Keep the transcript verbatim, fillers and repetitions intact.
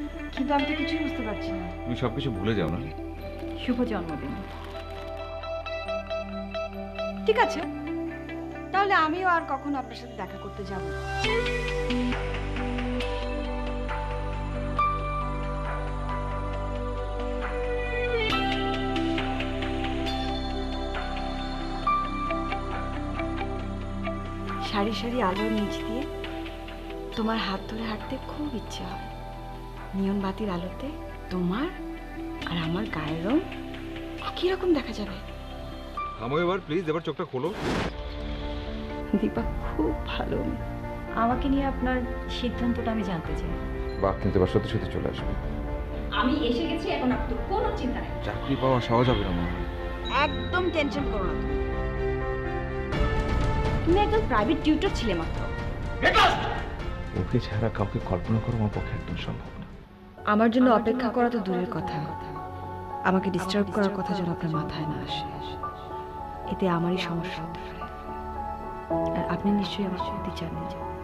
কিন্তু আমি তো কিছুই বুঝতে পারছি না। তুমি সবকিছু ভুলে যাও না। শুভ জন্মদিন। ঠিক আছে, তাহলে আমিও আর কখনো আপনার সাথে দেখা করতে যাব না। সারি সারি আলোর নিচ দিয়ে তোমার হাত ধরে হাঁটতে খুব ইচ্ছে হয়। নিয়ন বাতির আলোতে তোমার আর আমার গায়ের রং একই রকম দেখা যাবে। থামো এবার প্লিজ, এবার চোখটা খোলো। দীপা খুব ভালো। আমাকে নিয়ে আপনার সিদ্ধান্তটা আমি জানতে চাই। বাহ, কিন্তু এবার সত্যি সত্যি চলে আসবে। আমি এসে গেছি, এখন আপনার কোনো চিন্তা নেই। চাকরি পাওয়া সহজ হবে না মনে হয়। একদম টেনশন করো না। তুমি একদম প্রাইভেট টিউটর ছিলে মাত্র। ওকে ছাড়া কাউকে কল্পনা করা আমার পক্ষে একদম সম্ভব না। আমার জন্য অপেক্ষা করা তো দূরের কথা, আমাকে ডিস্টার্ব করার কথা যেন আপনার মাথায় না আসে। এতে আমারই সমস্যা হতে পারে। আর আপনি নিশ্চয়ই আমার সত্যি জানেন।